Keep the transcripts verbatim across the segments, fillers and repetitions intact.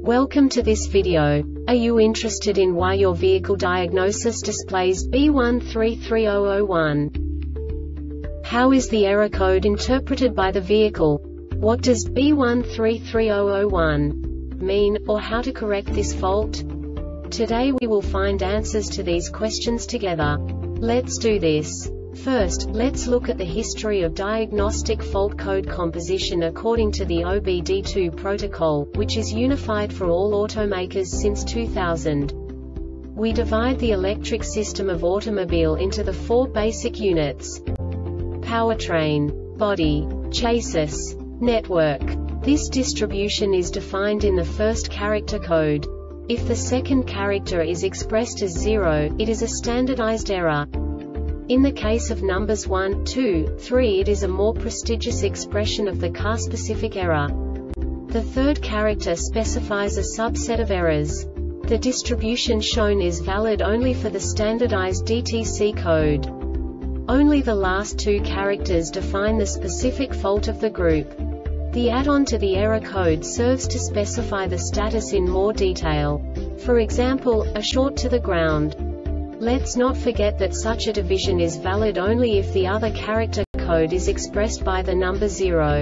Welcome to this video. Are you interested in why your vehicle diagnosis displays B one three three zero zero one? How is the error code interpreted by the vehicle? What does B one three three zero zero one mean, or how to correct this fault? Today we will find answers to these questions together. Let's do this. First, let's look at the history of diagnostic fault code composition according to the O B D two protocol, which is unified for all automakers since two thousand. We divide the electric system of automobile into the four basic units: powertrain, body, chassis, network. This distribution is defined in the first character code. If the second character is expressed as zero, it is a standardized error. In the case of numbers one, two, three, it is a more prestigious expression of the car-specific error. The third character specifies a subset of errors. The distribution shown is valid only for the standardized D T C code. Only the last two characters define the specific fault of the group. The add-on to the error code serves to specify the status in more detail. For example, a short to the ground. Let's not forget that such a division is valid only if the other character code is expressed by the number zero.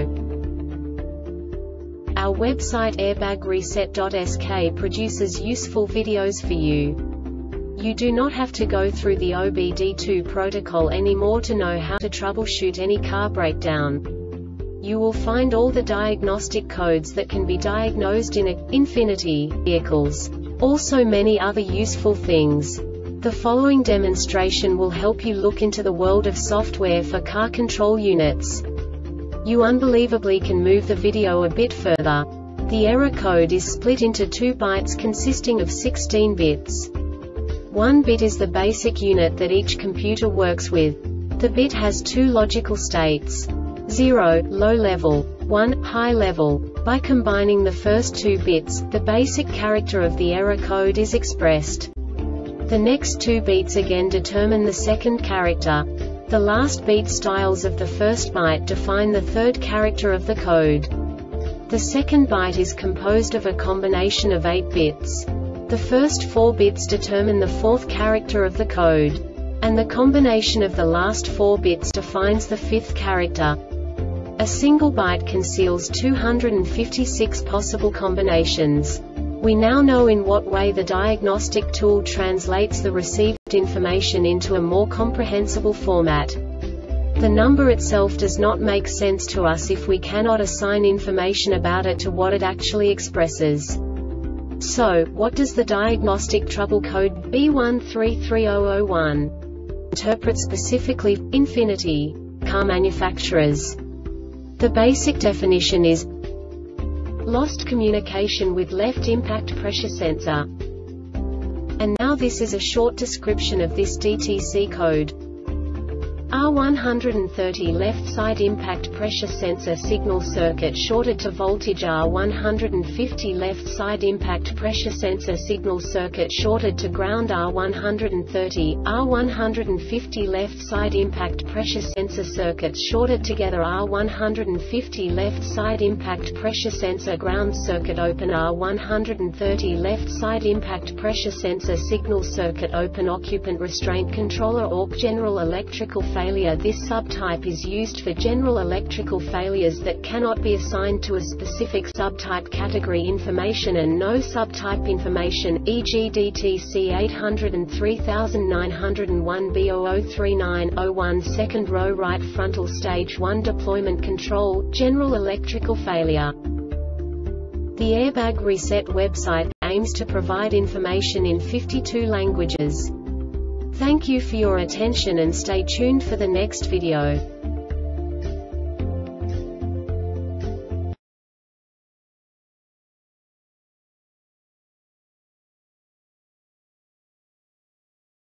Our website airbag reset dot S K produces useful videos for you. You do not have to go through the O B D two protocol anymore to know how to troubleshoot any car breakdown. You will find all the diagnostic codes that can be diagnosed in a Infiniti vehicles. Also many other useful things. The following demonstration will help you look into the world of software for car control units. You unbelievably can move the video a bit further. The error code is split into two bytes consisting of sixteen bits. One bit is the basic unit that each computer works with. The bit has two logical states: zero, low level, one, high level. By combining the first two bits, the basic character of the error code is expressed. The next two beats again determine the second character. The last beat styles of the first byte define the third character of the code. The second byte is composed of a combination of eight bits. The first four bits determine the fourth character of the code. And the combination of the last four bits defines the fifth character. A single byte conceals two hundred fifty-six possible combinations. We now know in what way the diagnostic tool translates the received information into a more comprehensible format. The number itself does not make sense to us if we cannot assign information about it to what it actually expresses. So, what does the diagnostic trouble code B one three three zero zero one interpret specifically for Infiniti car manufacturers? The basic definition is lost communication with left impact pressure sensor. And now this is a short description of this D T C code. R one thirty left side impact pressure sensor signal circuit shorted to voltage. R one fifty left side impact pressure sensor signal circuit shorted to ground. R one thirty, R one fifty left side impact pressure sensor circuits shorted together. R one fifty left side impact pressure sensor ground circuit open. R one thirty left side impact pressure sensor signal circuit open. Occupant restraint controller or general electrical failure. This subtype is used for general electrical failures that cannot be assigned to a specific subtype category information and no subtype information, for example D T C eight oh three nine oh one B zero zero three nine zero one second row right frontal stage one deployment control, general electrical failure. The Airbag Reset website aims to provide information in fifty-two languages. Thank you for your attention and stay tuned for the next video.